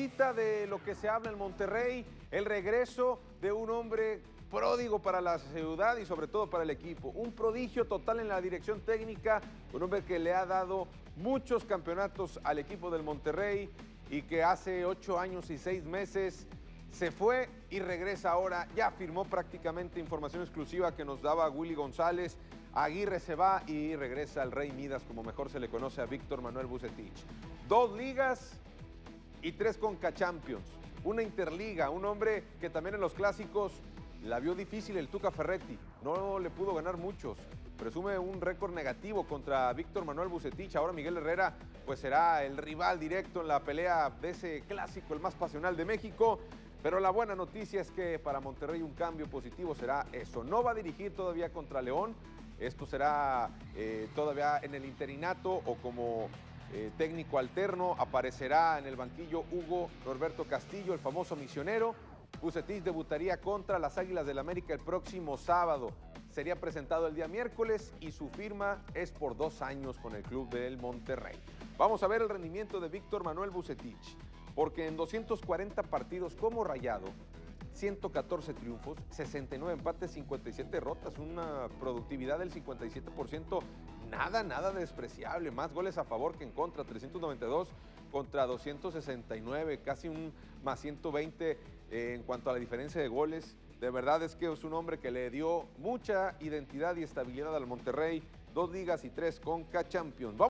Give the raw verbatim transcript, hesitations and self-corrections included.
ahorita de lo que se habla en Monterrey, el regreso de un hombre pródigo para la ciudad y sobre todo para el equipo. Un prodigio total en la dirección técnica, un hombre que le ha dado muchos campeonatos al equipo del Monterrey y que hace ocho años y seis meses se fue y regresa ahora. Ya firmó prácticamente, información exclusiva que nos daba Willy González. Aguirre se va y regresa al Rey Midas, como mejor se le conoce a Víctor Manuel Vucetich. Dos ligas y tres Conca Champions, una Interliga, un hombre que también en los clásicos la vio difícil el Tuca Ferretti, no le pudo ganar muchos, presume un récord negativo contra Víctor Manuel Vucetich. Ahora Miguel Herrera pues será el rival directo en la pelea de ese clásico, el más pasional de México. Pero la buena noticia es que para Monterrey un cambio positivo será eso. No va a dirigir todavía contra León, esto será eh, todavía en el interinato o como eh, técnico alterno. Aparecerá en el banquillo Hugo Norberto Castillo, el famoso misionero. Vucetich debutaría contra las Águilas del América el próximo sábado. Sería presentado el día miércoles y su firma es por dos años con el club del Monterrey. Vamos a ver el rendimiento de Víctor Manuel Vucetich, porque en doscientos cuarenta partidos como Rayado, ciento catorce triunfos, sesenta y nueve empates, cincuenta y siete derrotas, una productividad del cincuenta y siete por ciento, nada, nada despreciable, más goles a favor que en contra, trescientos noventa y dos contra doscientos sesenta y nueve, casi un más ciento veinte eh, en cuanto a la diferencia de goles. De verdad es que es un hombre que le dio mucha identidad y estabilidad al Monterrey, dos ligas y tres Conca Champions.